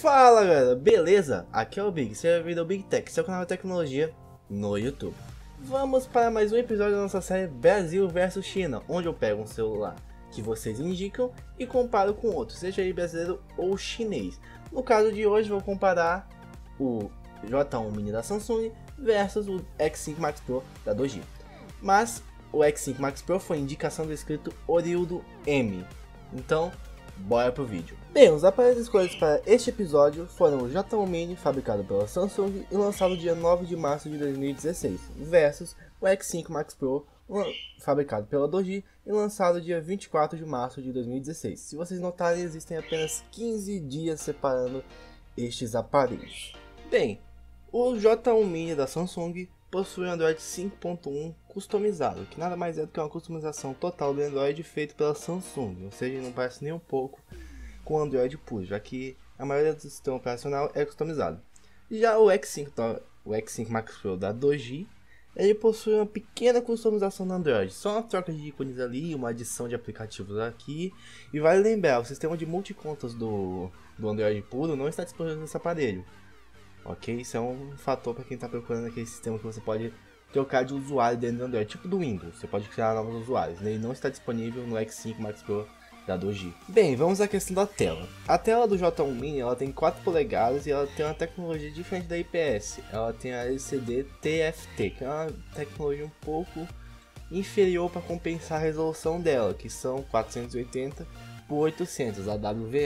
Fala galera, beleza? Aqui é o Big, seja bem-vindo ao Big Tech, seu canal de tecnologia no YouTube. Vamos para mais um episódio da nossa série Brasil vs China, onde eu pego um celular que vocês indicam e comparo com outro, seja ele brasileiro ou chinês. No caso de hoje vou comparar o J1 Mini da Samsung versus o X5 Max Pro da Doji. Mas o X5 Max Pro foi indicação do inscrito Orildo M. Então, bora pro vídeo. Bem, os aparelhos escolhidos para este episódio foram o J1 Mini, fabricado pela Samsung e lançado dia 9 de março de 2016, versus o X5 Max Pro, fabricado pela Doji e lançado dia 24 de março de 2016. Se vocês notarem, existem apenas 15 dias separando estes aparelhos. Bem, o J1 Mini da Samsung possui um Android 5.1 customizado, que nada mais é do que uma customização total do Android feito pela Samsung, ou seja, não parece nem um pouco com o Android puro, já que a maioria do sistema operacional é customizado. Já o X5 Max Pro da Doji, ele possui uma pequena customização no Android, só uma troca de ícones ali, uma adição de aplicativos aqui, e vale lembrar, o sistema de multicontas do Android puro não está disponível nesse aparelho. Ok, isso é um fator para quem está procurando aquele sistema que você pode trocar de usuário dentro do Android, tipo do Windows, você pode criar novos usuários. Ele não está disponível no X5 Max Pro da Doji. Bem, vamos à questão da tela. A tela do J1 Mini ela tem 4 polegadas e ela tem uma tecnologia diferente da IPS. Ela tem a LCD TFT, que é uma tecnologia um pouco inferior para compensar a resolução dela, que são 480 por 800, a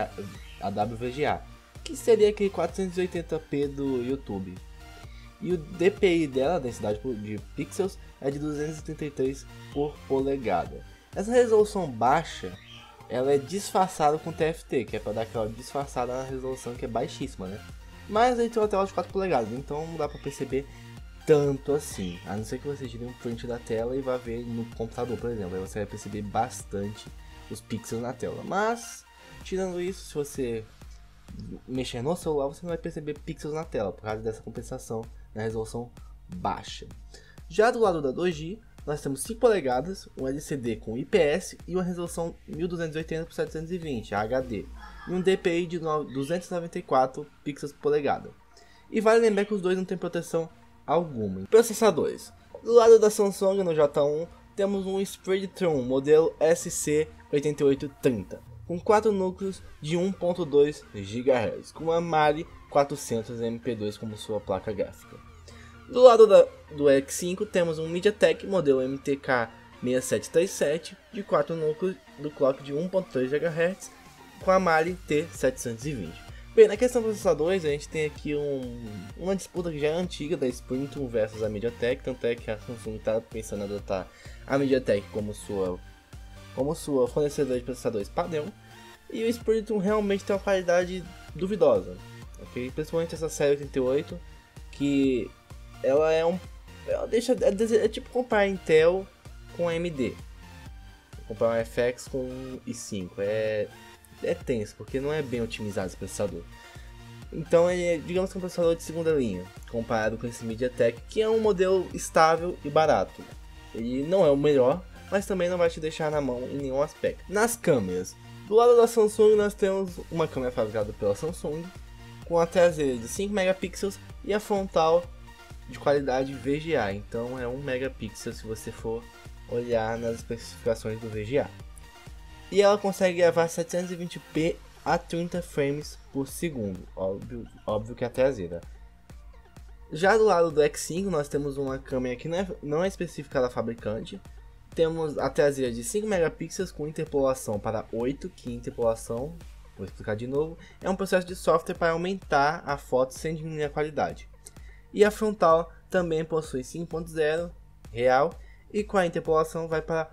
WVGA, que seria aquele 480p do YouTube. E o DPI dela, densidade de pixels, é de 233 por polegada. Essa resolução baixa, ela é disfarçada com TFT, que é para dar aquela disfarçada na resolução que é baixíssima, né? Mas aí tem uma tela de 4 polegadas, então não dá para perceber tanto assim. A não ser que você tire um print da tela e vá ver no computador, por exemplo. Aí você vai perceber bastante os pixels na tela. Mas, tirando isso, se você mexer no celular, você não vai perceber pixels na tela, por causa dessa compensação na resolução baixa. Já do lado da Doji, nós temos 5 polegadas, um LCD com IPS e uma resolução 1280 por 720 HD e um DPI de 294 pixels por polegada. E vale lembrar que os dois não têm proteção alguma. Processadores. Do lado da Samsung no J1 temos um Spreadtrum modelo SC8830 com 4 núcleos de 1.2 GHz, com uma Mali 400 MP2 como sua placa gráfica. Do lado do X5 temos um MediaTek modelo MTK6737 de 4 núcleos do clock de 1.3 GHz com a Mali T720. Bem, na questão dos processadores a gente tem aqui uma disputa que já é antiga da Spreadtrum versus a MediaTek, tanto é que a Samsung está pensando em adotar a MediaTek como sua fornecedora de processadores padrão, e o Spreadtrum realmente tem uma qualidade duvidosa, okay? Principalmente essa série 88, que ela é tipo comparar Intel com AMD, comparar um FX com um i5, é tenso, porque não é bem otimizado esse processador. Então ele é, digamos que um processador de segunda linha, comparado com esse MediaTek, que é um modelo estável e barato. Ele não é o melhor, mas também não vai te deixar na mão em nenhum aspecto. Nas câmeras, do lado da Samsung nós temos uma câmera fabricada pela Samsung, com a traseira de 5 megapixels e a frontal de qualidade VGA, então é 1 megapixel se você for olhar nas especificações do VGA. E ela consegue gravar 720p a 30 frames por segundo, óbvio que é a traseira. Já do lado do X5 nós temos uma câmera que não é específica da fabricante. Temos a traseira de 5 megapixels com interpolação para 8, que interpolação, vou explicar de novo, é um processo de software para aumentar a foto sem diminuir a qualidade. E a frontal também possui 5.0 real e com a interpolação vai para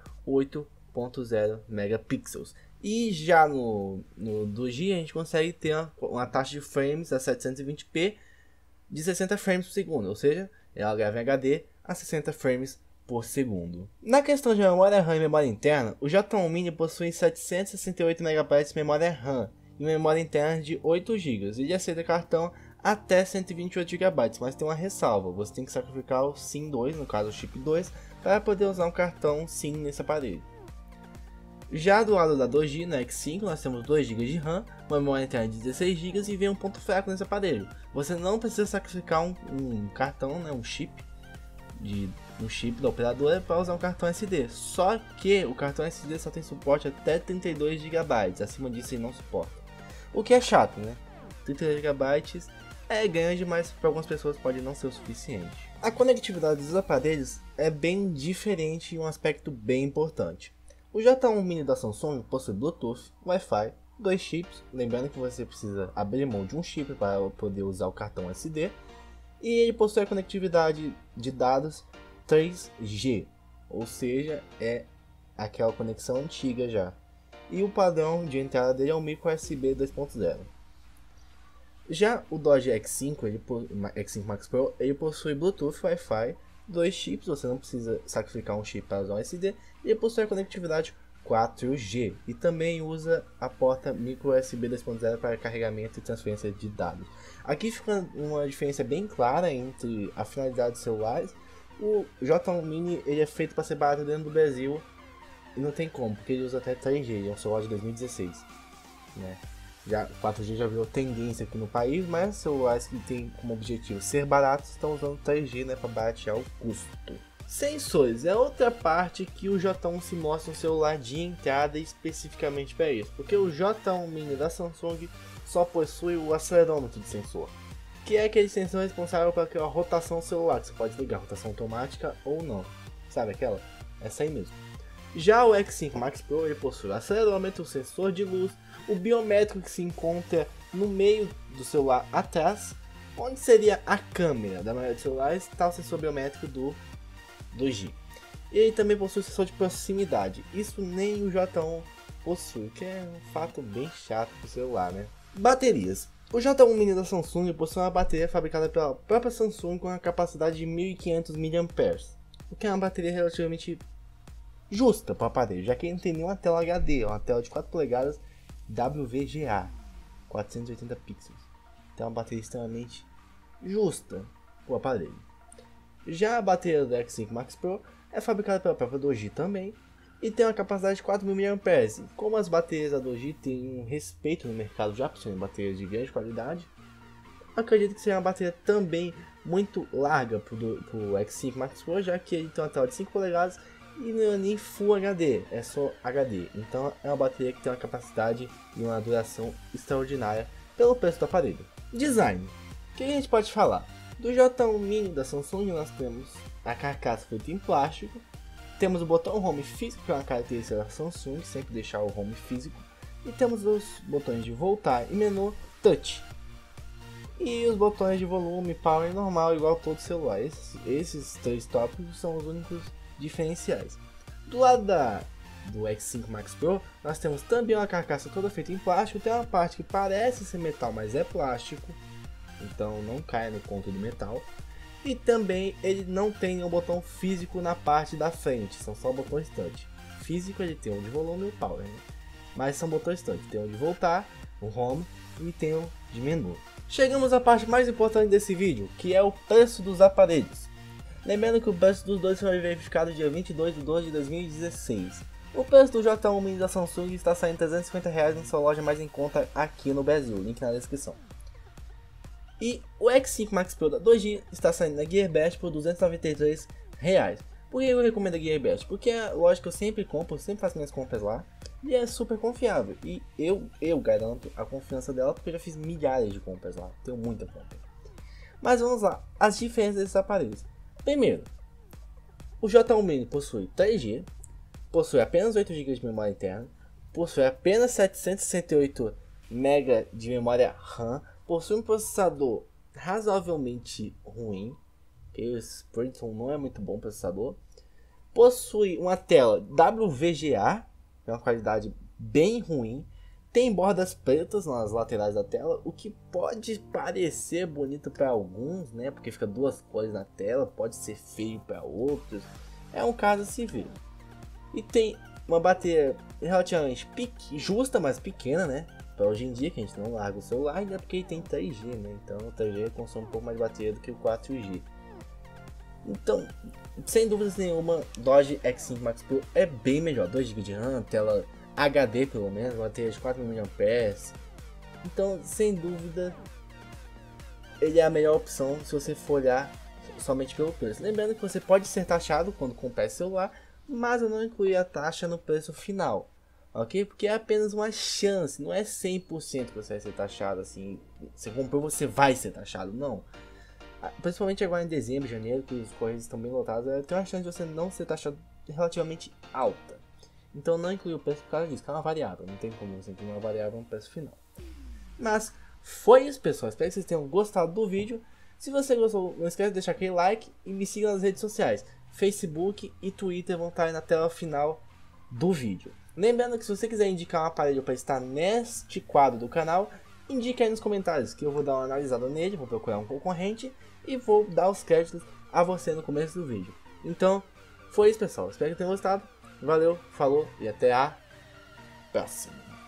8.0 megapixels. E já no Doji a gente consegue ter uma taxa de frames a 720p de 60 frames por segundo, ou seja, ela grava em HD a 60 frames por segundo. Na questão de memória RAM e memória interna, o J1 Mini possui 768 MB de memória RAM e memória interna de 8 GB. Ele aceita cartão até 128 GB, mas tem uma ressalva, você tem que sacrificar o SIM 2, no caso o chip 2, para poder usar um cartão SIM nesse aparelho. Já do lado da 2G, no X5, nós temos 2 GB de RAM, uma memória interna de 16 GB e vem um ponto fraco nesse aparelho. Você não precisa sacrificar um cartão, né, um chip da operadora para usar um cartão SD. Só que o cartão SD só tem suporte até 32 GB, acima disso ele não suporta. O que é chato, né? 32 GB é grande, mas para algumas pessoas pode não ser o suficiente. A conectividade dos aparelhos é bem diferente em um aspecto bem importante. O J1 Mini da Samsung possui Bluetooth, Wi-Fi, 2 chips, lembrando que você precisa abrir mão de um chip para poder usar o cartão SD, e ele possui a conectividade de dados 3G, ou seja, é aquela conexão antiga já, e o padrão de entrada dele é o micro USB 2.0. Já o Doge X5, X5 Max Pro, ele possui Bluetooth, Wi-Fi, 2 chips, você não precisa sacrificar um chip para usar um SD, e ele possui a conectividade 4G e também usa a porta micro USB 2.0 para carregamento e transferência de dados. Aqui fica uma diferença bem clara entre a finalidade dos celulares. O J1 Mini ele é feito para ser barato dentro do Brasil e não tem como, porque ele usa até 3G, é um celular de 2016, né? Já 4G já virou tendência aqui no país, mas celulares que tem como objetivo ser baratos estão usando 3G, né, para baratear o custo. Sensores é outra parte que o J1 se mostra um celular de entrada especificamente para isso, porque o J1 Mini da Samsung só possui o acelerômetro de sensor, que é aquele sensor responsável pela rotação celular, que você pode ligar rotação automática ou não, sabe aquela? Essa aí mesmo. Já o X5 Max Pro ele possui o acelerômetro, o sensor de luz, o biométrico que se encontra no meio do celular atrás, onde seria a câmera da maioria dos celulares, está o sensor biométrico do 2G. E ele também possui o sensor de proximidade, isso nem o J1 possui, que é um fato bem chato para o celular, né? Baterias. O J1 Mini da Samsung possui uma bateria fabricada pela própria Samsung com uma capacidade de 1500 mAh, o que é uma bateria relativamente justa para o aparelho, já que ele não tem nenhuma tela HD, é uma tela de 4 polegadas WVGA, 480 pixels. Então é uma bateria extremamente justa para o aparelho. Já a bateria do X5 Max Pro é fabricada pela própria 2G também e tem uma capacidade de 4000 mAh. Como as baterias da 2G têm um respeito no mercado já por serem baterias de grande qualidade, acredito que seja uma bateria também muito larga para o X5 Max Pro, já que ele tem uma tela de 5 polegadas e não é nem Full HD, é só HD. Então é uma bateria que tem uma capacidade e uma duração extraordinária pelo preço do aparelho. Design. O que a gente pode falar? Do J1 Mini da Samsung nós temos a carcaça feita em plástico, temos o botão Home físico, que é uma característica da Samsung, sempre deixar o Home físico, e temos os botões de voltar e menu Touch, e os botões de volume, power normal, igual todo celular. Esses 3 tópicos são os únicos diferenciais. Do lado do X5 Max Pro, nós temos também uma carcaça toda feita em plástico, tem uma parte que parece ser metal, mas é plástico, então não cai no conto do metal. E também ele não tem um botão físico na parte da frente, são só botões touch. Físico ele tem um de volume e o power, né? Mas são botões touch, tem um de voltar, o home e tem um de menu. Chegamos à parte mais importante desse vídeo, que é o preço dos aparelhos. Lembrando que o preço dos dois foi verificado dia 22 de 12 de 2016. O preço do J1 Mini da Samsung está saindo R$350 na sua loja mais em conta aqui no Brasil, link na descrição. E o X5 Max Pro da 2G está saindo na Gearbest por R$293. Por que eu recomendo a Gearbest? Porque é a loja que eu sempre compro, eu sempre faço minhas compras lá. E é super confiável. E eu garanto a confiança dela porque eu já fiz milhares de compras lá. Tenho muita compra. Mas vamos lá, as diferenças desses aparelhos. Primeiro, o J1 Mini possui 3G, possui apenas 8 GB de memória interna, possui apenas 768 MB de memória RAM, possui um processador razoavelmente ruim, o Spectrum não é muito bom processador, possui uma tela WVGA, é uma qualidade bem ruim, tem bordas pretas nas laterais da tela, o que pode parecer bonito para alguns, né, porque fica duas cores na tela, pode ser feio para outros, é um caso a se ver. E tem uma bateria relativamente justa, mas pequena, né, para hoje em dia, que a gente não larga o celular, ainda porque ele tem 3G, né, então o 3G consome um pouco mais de bateria do que o 4G. Então, sem dúvidas nenhuma, Doge X5 Max Pro é bem melhor, 2 GB de RAM, tela HD pelo menos, uma bateria de 4000 mAh. Então, sem dúvida, ele é a melhor opção se você for olhar somente pelo preço. Lembrando que você pode ser taxado quando comprar esse celular, mas eu não incluí a taxa no preço final, ok? Porque é apenas uma chance, não é 100% que você vai ser taxado assim. Você comprou, você vai ser taxado, não. Principalmente agora em dezembro, janeiro, que os correios estão bem lotados, tem uma chance de você não ser taxado relativamente alta. Então não inclui o preço por causa disso, que é uma variável, não tem como você incluir uma variável no preço final. Mas foi isso, pessoal, espero que vocês tenham gostado do vídeo. Se você gostou, não esquece de deixar aquele like e me siga nas redes sociais. Facebook e Twitter vão estar aí na tela final do vídeo. Lembrando que se você quiser indicar um aparelho para estar neste quadro do canal, indique aí nos comentários que eu vou dar uma analisada nele, vou procurar um concorrente e vou dar os créditos a você no começo do vídeo. Então, foi isso, pessoal. Espero que tenham gostado. Valeu, falou e até a próxima.